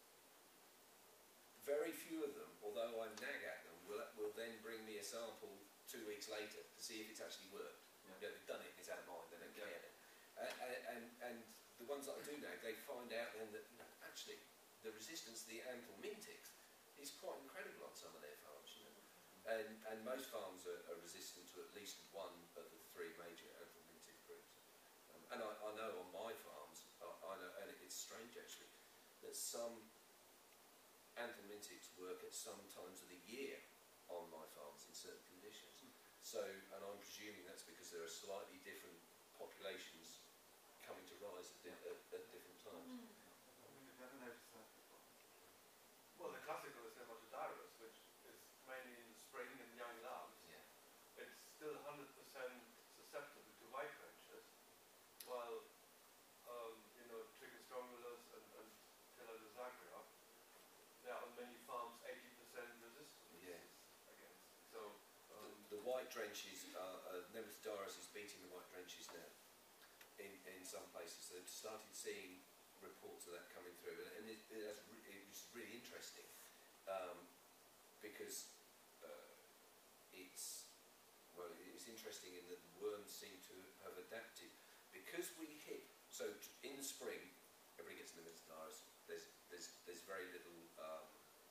very few of them, although I nag at them, will will then bring me a sample two weeks later to see if it's actually worked. Yeah. You know, they've done it, it's out of mind, they don't Yeah. care. And, and and the ones that I do nag, they find out then that you know actually the resistance to the anthelmintics is quite incredible on some of their farms. You know, and and most farms are, are resistant to at least one of the three major anthelmintic groups. Um, and I, I know on my farms, I, I know, and it's strange actually, that some anthelmintics work at some times of the year on my farms in certain conditions. So, and I'm presuming that's because there are slightly different populations coming to rise at, di at, at different times. Mm. I mean, if you haven't noticed that before. Well, the classical is Nematodirus, which is mainly in the spring and young lambs. Yeah. It's still one hundred percent susceptible to white drenches, while, um, you know, chicken strongylus and, and Tillandosagria, there are on many farms eighty percent resistant Yeah. against. So, um, The, the white drenches, are, uh, Nematodirus is beating the white drenches now in, in some places. They've started seeing reports of that coming through, and, and it, it, has re it was really interesting um, because uh, it's well, it's interesting in that the worms seem to have adapted because we hit. So t in the spring, everybody gets Nematodirus. There's there's there's very little um,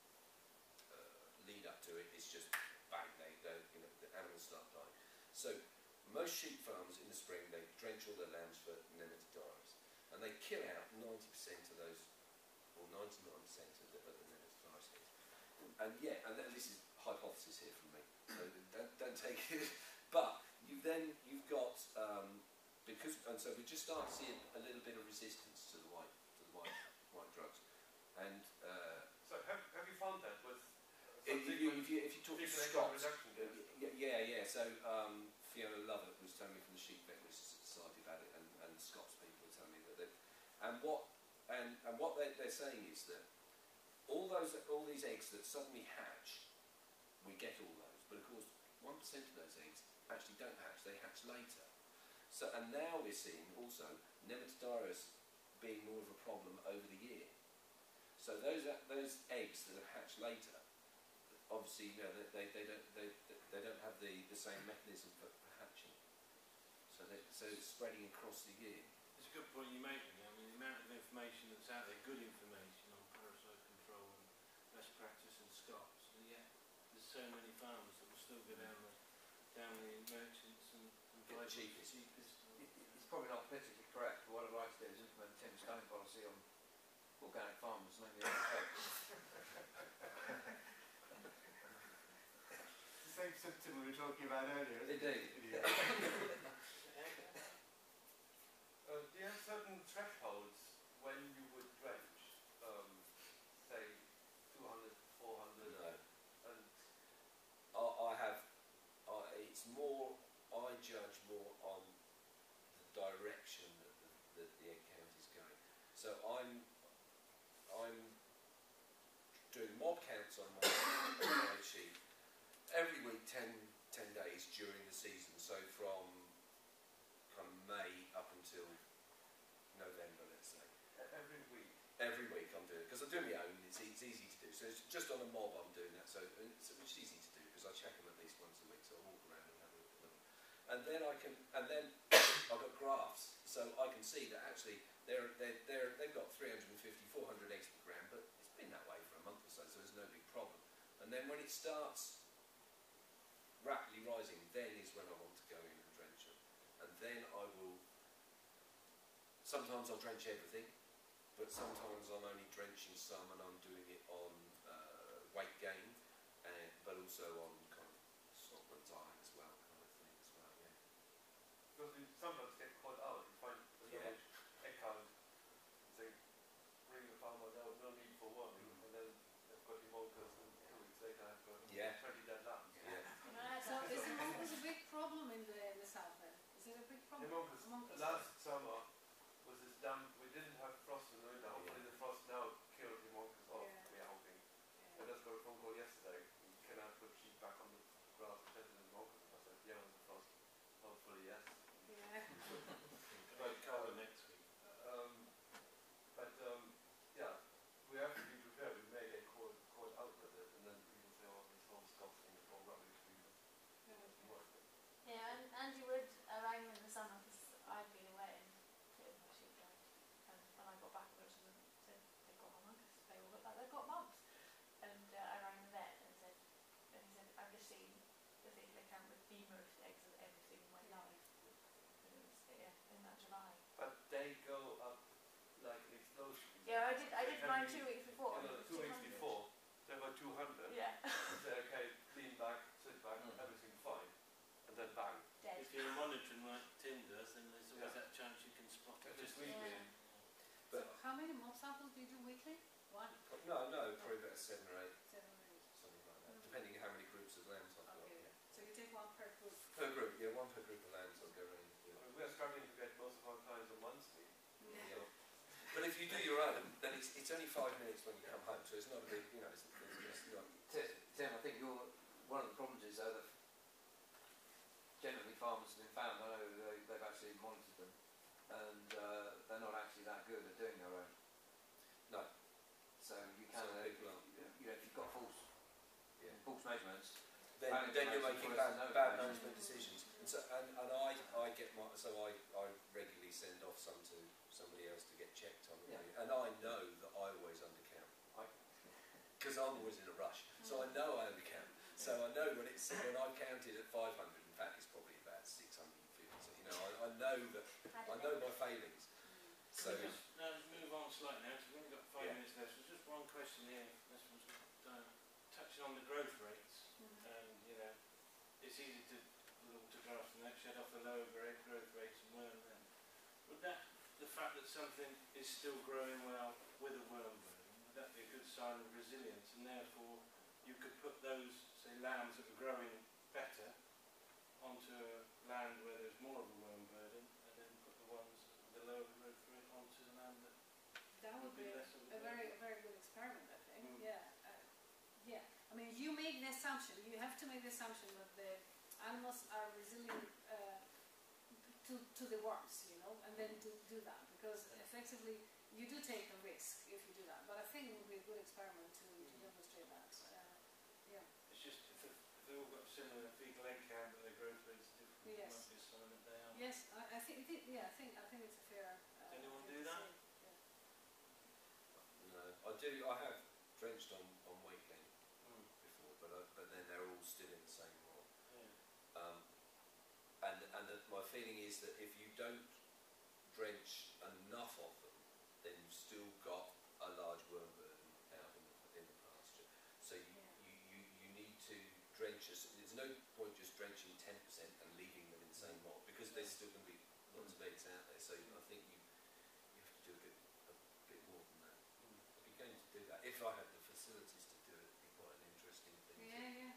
uh, lead up to it. It's just bang, they, they you know the animals start dying. So most sheep farms in the spring, they drench all their lambs for Nematodirus, and they kill out ninety percent of those, or ninety-nine percent of the, of the Nematodirus hits. And yeah, and then this is hypothesis here from me, so don't, don't take it. But you then you've got um, because and so we just start to see a, a little bit of resistance to the white to the white white drugs, and uh, so have, have you found that with uh, if you, if you if you talk to fecal Scots, reduction uh, tests? y- yeah yeah. So um, Fiona Lovett was telling me from the Sheep Veterinary Society about it, and, and Scots people were telling me that they, and what and and what they, they're saying is that all those all these eggs that suddenly hatch, we get all those, but of course one percent of those eggs actually don't hatch; they hatch later. So and now we're seeing also Nematodirus being more of a problem over the year. So those those eggs that have hatched later, obviously, you know, they, they, they don't they, they don't have the, the same mechanism for, for hatching. So they, so it's spreading across the year. It's a good point you make, really. I mean, the amount of information that's out there, good information on parasite control and best practice and scops, and yet there's so many farmers that will still go down the down the merchants and, and Get buy the cheapest. cheapest. It, it's probably not politically correct, but what I'd like to do is implement Tim's going policy on organic farmers, maybe on the The same symptom we were talking about earlier, isn't Indeed. it? Uh, do you have certain thresholds when you would drench? Um, say two hundred, four hundred, No. and I, I have, I, it's more, I judge more on the direction that the, that the egg count is going. So I'm, I'm doing mob counts on my, on my sheep every week, ten, ten days during the season. So from kind of May up until November, let's say. every week. Every week I'm doing it, because I'm doing my own, it's, e- it's easy to do. So it's just on a mob I'm doing that, so it's, it's easy to do, because I check them at least once a week, so I walk around and have a look at them. And then I can, and then I've got graphs, so I can see that actually they're, they're, they're, they've got three hundred fifty, four hundred eggs per gram, but it's been that way for a month or so, so there's no big problem. And then when it starts rapidly rising, then is when I want to go in and drench them. And then I will, sometimes I'll drench everything, but sometimes I'm only drenching some and I'm doing it on uh, weight gain, and, but also on kind of Scotland diet as well, kind of thing as well, yeah. Because we sometimes get caught out. You find a Yeah. large egg count, and say, bring the farmer down, no need for worming, Mm. and then they've got honkers, and two weeks later I've got Yeah. twenty dead lambs. Yeah. You know, that's So also- is honkers a big problem in the, in the south then? Is it a big problem? Honkers, Honkers. last summer was this damp, we didn't have frost in the winter, hopefully the frost now killed the honkers off, Yeah. we are hoping. I Yeah. just got a phone call yesterday, can I put sheep back on the grass better than honkers? I said, yeah, with the frost, hopefully yes. Yeah. Like colour next week. Um, but um, yeah, we have to be prepared. We may get caught, caught out with it, and then people say, "Oh, this whole stock thing is all rubbish." We Yeah. work. Yeah, and, and you would around in the summer because I'd been away and cleared my sheep out. And when I got back, there was a, said they've got homunculus. They all look like they've got mumps. And uh, I rang the vet and said, and he said, I've just seen the thing they count with demerged eggs and everything went live. And it was yeah, in that July. But they go up like an explosion. Yeah, I did. I did Can mine we- two weeks before. You know, and it was two weeks two hundred. before, they were two hundred. Yeah, Say, okay, lean back, sit back, Mm. everything fine, and then bang. dead. If you're monitoring like Tim does, then there's always Yeah. that chance you can spot it. Just Just weekly. Yeah. So how many mob samples do you do weekly? One, No, no, probably about seven or eight, seven, or eight. something like that, depending on how many groups of lambs I've got. Okay. Yeah. So you take one per group. Per group, yeah, one per group of lambs I'll go around. I mean, we are struggling to get most of our clients on monthly. Yeah. Yeah. But if you do your own, then it's, it's only five minutes when you come home, so it's not a big, you know, it's, it's, it's not. Tim, Tim, I think you're, one of the problems is though that generally farmers have been found, I know they, they've actually monitored them, and uh, they're not actually that good at doing their own. No. So you can, Some uh, people are. you, you know, if you've got false, Yeah. false measurements, Then, Bad then you're information making versus bad, no bad information. management decisions. And so, and, and I, I get my, so I, I regularly send off some to somebody else to get checked on. Yeah. And I know that I always undercount. I- Because I'm always in a rush. So I know I undercount. So I know when it's, when I've counted at five hundred, in fact it's probably about six hundred fifty. So, you know, I, I know that, I know my failings. So, Just, now let's move on slightly now, because we've only got five Yeah. minutes left. So just one question here. This one's uh, touching on the growth rates. Mhm. And, you know, it's easy to look to graph the next shed off a lower grade growth rates and worm then. Would that, the fact that something is still growing well with a worm burden, would that be a good sign of resilience? And therefore, you could put those, say, lambs that are growing better onto a land where there's more of a worm burden, and then put the ones with the lower growth rate onto the land that That would be less of a very, a very good experiment, I think. Mm. Yeah. Uh, yeah. I mean, you make the assumption, you have to make the assumption that the animals are resilient uh, to, to the worms, you know, and then to do that. Because effectively, you do take a risk if you do that. But I think it would be a good experiment to, to demonstrate that. Uh, yeah. just if they've, if they've all got similar fecal egg count but their growth rate's different, it Yes. might be a sign that they are. Yes, I, I think, it, yeah, I think, I think it's a fair. Uh, Does anyone thing do to that? say. Yeah. No, I do. I have drenched on on weight gain Mm. before, but I, but then they're all still in the same role. Yeah. Um, and and the, my feeling is that if you don't drench enough of them, then you've still got a large worm burden out in the, in the pasture. So you, Yeah. you, you, you need to drench us. There's no point just drenching ten percent and leaving them in the same mob because there's still going to be lots of eggs out there. So I think you you have to do a bit a bit more than that. Mm. I'd be going to do that if I had the facilities to do it. It'd be quite an interesting thing. to- Yeah, yeah.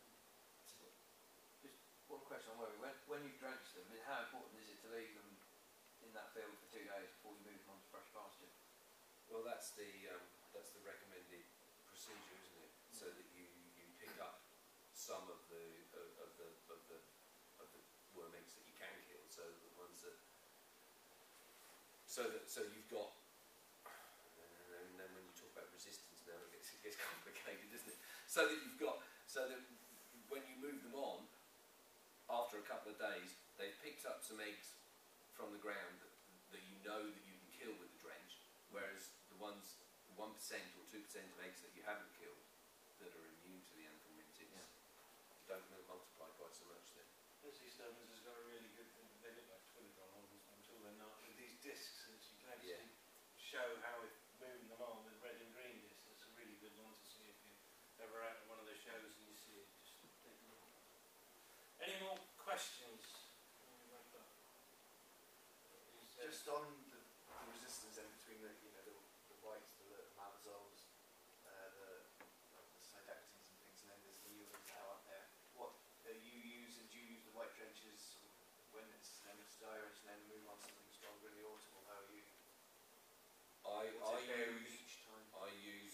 One question on Wormy. When, when you drench them, how important is it to leave them in that field for two days before you move them onto fresh pasture? Well, that's the um, that's the recommended procedure, isn't it? So that you, you pick up some of the of, of the of the of the worm eggs that you can kill. So the ones that so that so you've got. And then, and then when you talk about resistance, now it gets, it gets complicated, doesn't it? So that you've got so that when you move them on, after a couple of days, they've picked up some eggs from the ground that, that you know that you can kill with the drench, whereas the ones, the one percent or two percent of eggs that you haven't killed, that are immune to the anthelmintids, Yeah. don't multiply quite so much then. Lucy Stoneman's has got a really good thing. They look like Twilodron almost until they're not. With these discs, and you can actually Yeah. show how we've moved them on with red and green discs. That's a really good one to see if you're ever out at one of the shows and you see it. Just take a look. Any more questions? Can we wrap up? Is, uh, Just on the, the resistance then between the, you know, the, the whites, the, the Amazons, uh, the, the Sidactines and things, and then there's the new ones now, aren't there? What are you using? Do you use the white drenches sort of when it's Nematodirus and then move on to something stronger in the autumn, or how are you? I, What's I it vary use each time? I use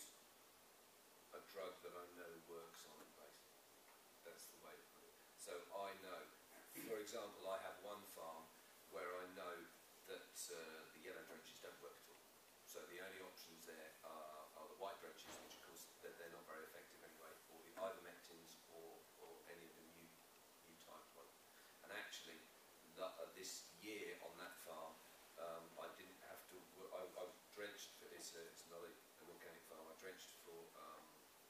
a drug that I know works on it, basically. That's the way to put it. So I know, for example, I have one farm where I know that uh, the yellow drenches don't work at all. So the only options there are, are the white drenches, which of course they're, they're not very effective anyway, or the ivermectins or, or any of the new, new type ones. And actually, the, uh, this year on that farm, um, I didn't have to, wo- I, I drenched for this, uh, it's not a, an organic farm, I drenched for um,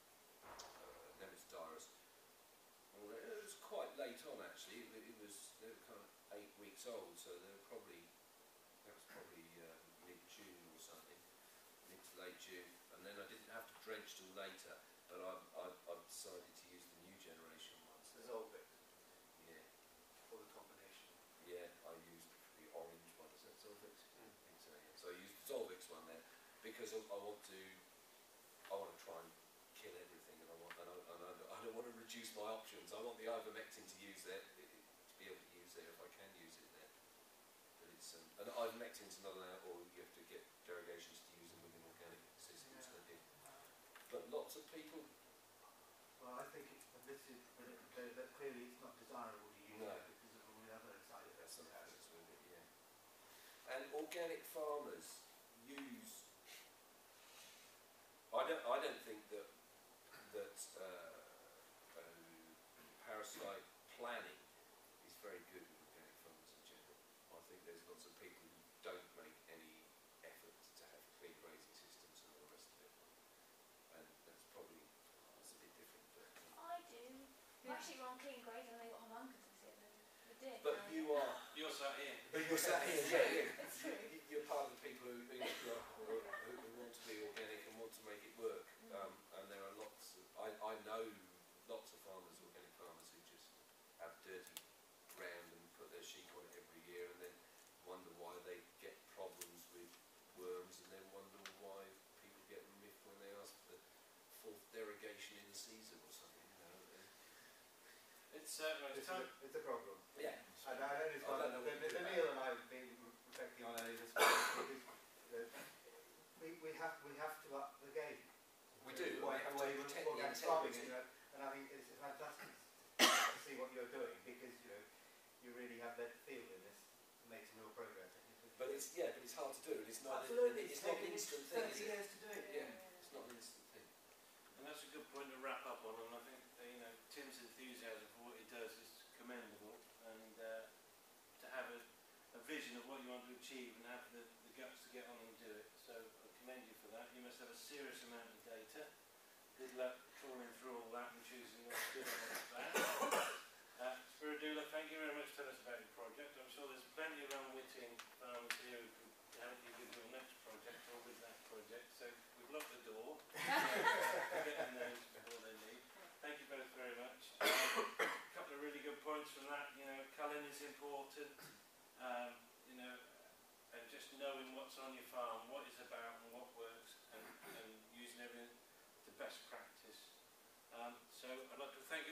uh, Nematodirus. Well, it was quite late on actually, it, it was, they were kind of eight weeks old, so they were probably, that was probably um, mid-June or something, mid to late June, and then I didn't have to drench till later, but I, I, I decided to use the new generation ones. Dissolve it, Yeah, or the combination? yeah, I used the orange one, is that Zolvix? Mm. I think so, yeah. So I used the Zolvix one there, because I, I want to, I want to try and kill everything, and I want, and I, and I, I don't want to reduce my options. I want the ivermectin to use there, it, it, to be able to use there if I can use it there. But it's um, and ivermectin's not allowed, or you have to get derogations to use them within organic systems. Yeah. Don't you? But lots of people, Well, I think it's, this is, that that clearly it's not desirable to use No. it because of all the other side effects that's it not has. that's with it, yeah. And organic farmers use. I don't. I don't think that that uh, um, parasite planning is very good with organic farmers in general. I think there's lots of people who don't make any effort to have clean grazing systems and all the rest of it. And that's probably it's a bit different. But, um, I do. I'm actually on clean grazing and they got homunculus this year. The dick. but you are. You're sat here. But you're sat here, yeah, yeah. That's true. You- You're part of the people who, who, who, who, who want to be organic and want to make it work. Um, and there are lots of, I, I know lots of farmers, organic farmers, who just have dirty ground and put their sheep on it every year and then wonder why they get problems with worms and then wonder why people get miffed when they ask for the fourth derogation in the season or something, you know. and- It's uh, right, It's time. a, it's a problem. Yeah. And I know this I one, don't know the, what the, to do the about Neil and I have been reflecting on earlier this morning because uh, we, we have we have to up the game. We do, What, we have the way to we're protect the organic farming, integrity. you know, and I think it's fantastic to see what you're doing because you know you really have led the field in this to make some real progress. But it's, yeah, but it's hard to do and it's not, Absolutely, it's not an taken instant thing, is thirty it? years to do it. Yeah, it's not an instant thing. And that's a good point to wrap up on, and I think, uh, you know, vision of what you want to achieve and have the, the guts to get on and do it. So I commend you for that. You must have a serious amount of data. Good luck trawling through all that and choosing what's good and what's bad. Uh, Spiridoula, thank you very much for telling us about your project. I'm sure there's plenty of unwitting farmers here who can help you with your next project or with that project. So we've locked the door. Getting those before they leave. Thank you both very much. Um, a couple of really good points from that. You know, culling is important. Um, you know, and just knowing what's on your farm, what it's about and what works, and, and using everything to best practice. Um, so I'd like to thank